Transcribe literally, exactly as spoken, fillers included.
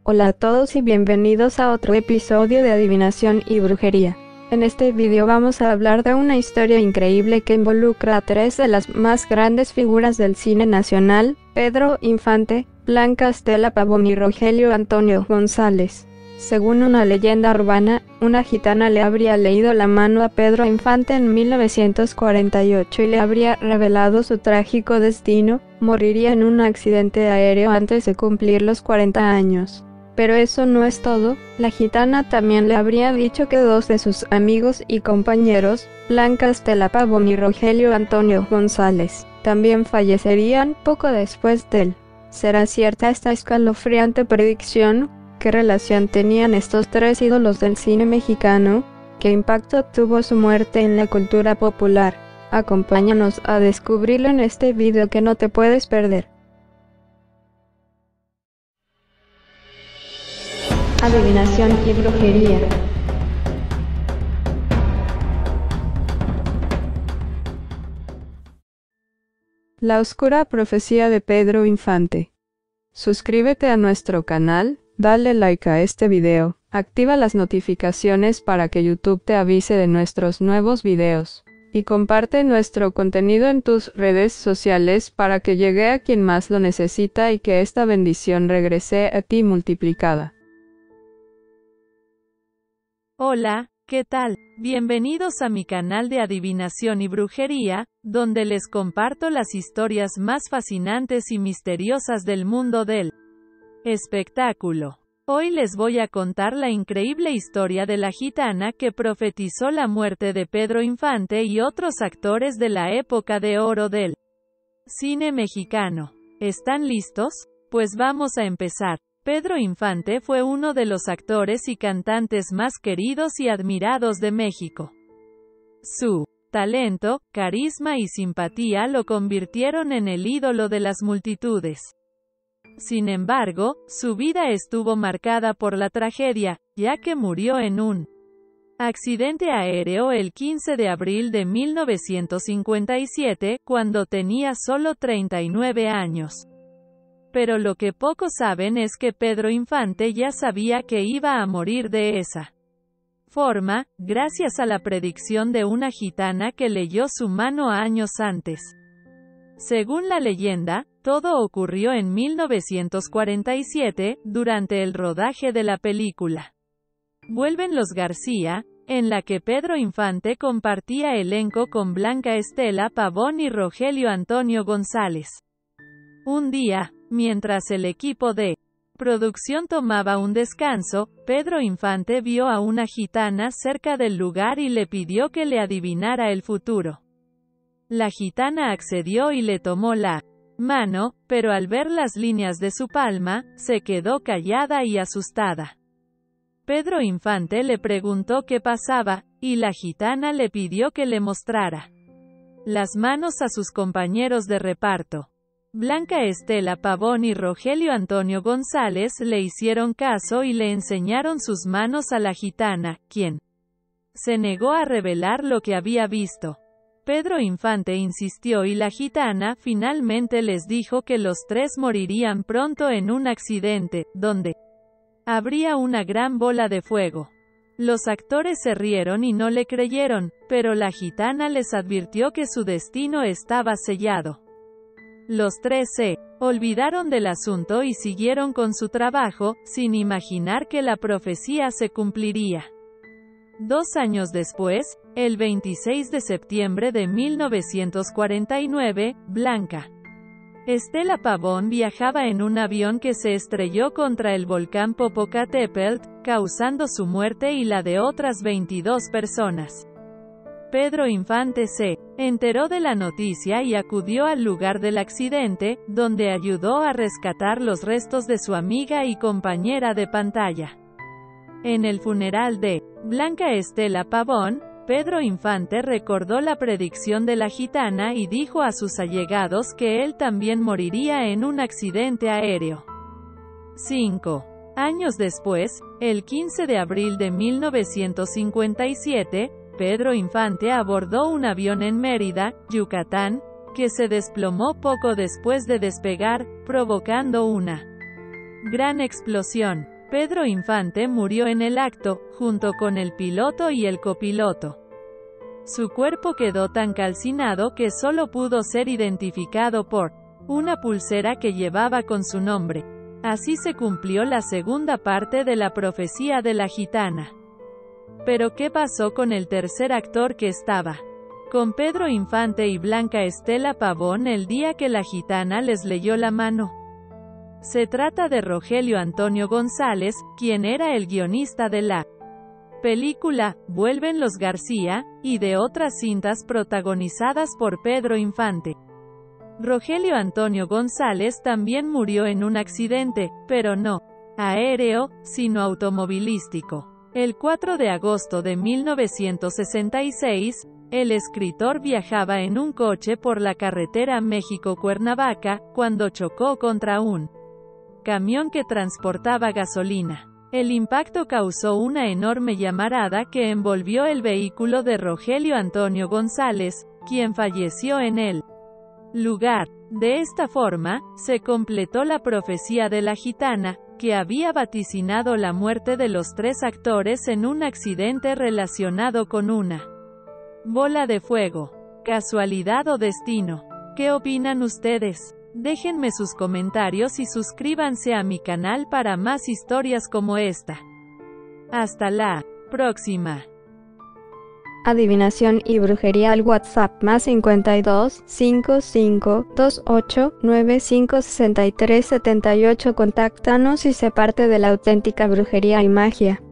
Hola a todos y bienvenidos a otro episodio de Adivinación y Brujería. En este video vamos a hablar de una historia increíble que involucra a tres de las más grandes figuras del cine nacional, Pedro Infante, Blanca Estela Pavón y Rogelio Antonio González. Según una leyenda urbana, una gitana le habría leído la mano a Pedro Infante en mil novecientos cuarenta y ocho y le habría revelado su trágico destino: moriría en un accidente aéreo antes de cumplir los cuarenta años. Pero eso no es todo, la gitana también le habría dicho que dos de sus amigos y compañeros, Blanca Estela Pavón y Rogelio Antonio González, también fallecerían poco después de él. ¿Será cierta esta escalofriante predicción? ¿Qué relación tenían estos tres ídolos del cine mexicano? ¿Qué impacto tuvo su muerte en la cultura popular? Acompáñanos a descubrirlo en este video que no te puedes perder. Adivinación y brujería. La oscura profecía de Pedro Infante. Suscríbete a nuestro canal, dale like a este video, activa las notificaciones para que YouTube te avise de nuestros nuevos videos, y comparte nuestro contenido en tus redes sociales para que llegue a quien más lo necesita y que esta bendición regrese a ti multiplicada. Hola, ¿qué tal? Bienvenidos a mi canal de adivinación y brujería, donde les comparto las historias más fascinantes y misteriosas del mundo del espectáculo. Hoy les voy a contar la increíble historia de la gitana que profetizó la muerte de Pedro Infante y otros actores de la época de oro del cine mexicano. ¿Están listos? Pues vamos a empezar. Pedro Infante fue uno de los actores y cantantes más queridos y admirados de México. Su talento, carisma y simpatía lo convirtieron en el ídolo de las multitudes. Sin embargo, su vida estuvo marcada por la tragedia, ya que murió en un accidente aéreo el quince de abril de mil novecientos cincuenta y siete, cuando tenía solo treinta y nueve años. Pero lo que pocos saben es que Pedro Infante ya sabía que iba a morir de esa forma, gracias a la predicción de una gitana que leyó su mano años antes. Según la leyenda, todo ocurrió en mil novecientos cuarenta y siete, durante el rodaje de la película Vuelven los García, en la que Pedro Infante compartía elenco con Blanca Estela Pavón y Rogelio Antonio González. Un día, mientras el equipo de producción tomaba un descanso, Pedro Infante vio a una gitana cerca del lugar y le pidió que le adivinara el futuro. La gitana accedió y le tomó la mano, pero al ver las líneas de su palma, se quedó callada y asustada. Pedro Infante le preguntó qué pasaba, y la gitana le pidió que le mostrara las manos a sus compañeros de reparto. Blanca Estela Pavón y Rogelio Antonio González le hicieron caso y le enseñaron sus manos a la gitana, quien se negó a revelar lo que había visto. Pedro Infante insistió y la gitana finalmente les dijo que los tres morirían pronto en un accidente, donde habría una gran bola de fuego. Los actores se rieron y no le creyeron, pero la gitana les advirtió que su destino estaba sellado. Los tres se olvidaron del asunto y siguieron con su trabajo, sin imaginar que la profecía se cumpliría. Dos años después, el veintiséis de septiembre de mil novecientos cuarenta y nueve, Blanca Estela Pavón viajaba en un avión que se estrelló contra el volcán Popocatépetl, causando su muerte y la de otras veintidós personas. Pedro Infante se enteró de la noticia y acudió al lugar del accidente, donde ayudó a rescatar los restos de su amiga y compañera de pantalla. En el funeral de Blanca Estela Pavón, Pedro Infante recordó la predicción de la gitana y dijo a sus allegados que él también moriría en un accidente aéreo. Cinco años después, el quince de abril de mil novecientos cincuenta y siete, Pedro Infante abordó un avión en Mérida, Yucatán, que se desplomó poco después de despegar, provocando una gran explosión. Pedro Infante murió en el acto, junto con el piloto y el copiloto. Su cuerpo quedó tan calcinado que solo pudo ser identificado por una pulsera que llevaba con su nombre. Así se cumplió la segunda parte de la profecía de la gitana. Pero ¿qué pasó con el tercer actor que estaba con Pedro Infante y Blanca Estela Pavón el día que la gitana les leyó la mano? Se trata de Rogelio Antonio González, quien era el guionista de la película Vuelven los García, y de otras cintas protagonizadas por Pedro Infante. Rogelio Antonio González también murió en un accidente, pero no aéreo, sino automovilístico. El cuatro de agosto de mil novecientos sesenta y seis, el escritor viajaba en un coche por la carretera México-Cuernavaca, cuando chocó contra un camión que transportaba gasolina. El impacto causó una enorme llamarada que envolvió el vehículo de Rogelio Antonio González, quien falleció en el lugar. De esta forma, se completó la profecía de la gitana, que había vaticinado la muerte de los tres actores en un accidente relacionado con una bola de fuego. ¿Casualidad o destino? ¿Qué opinan ustedes? Déjenme sus comentarios y suscríbanse a mi canal para más historias como esta. Hasta la próxima. Adivinación y brujería al WhatsApp más cincuenta y dos, cincuenta y cinco, veintiocho, noventa y cinco, sesenta y tres, setenta y ocho. Contáctanos y sé parte de la auténtica brujería y magia.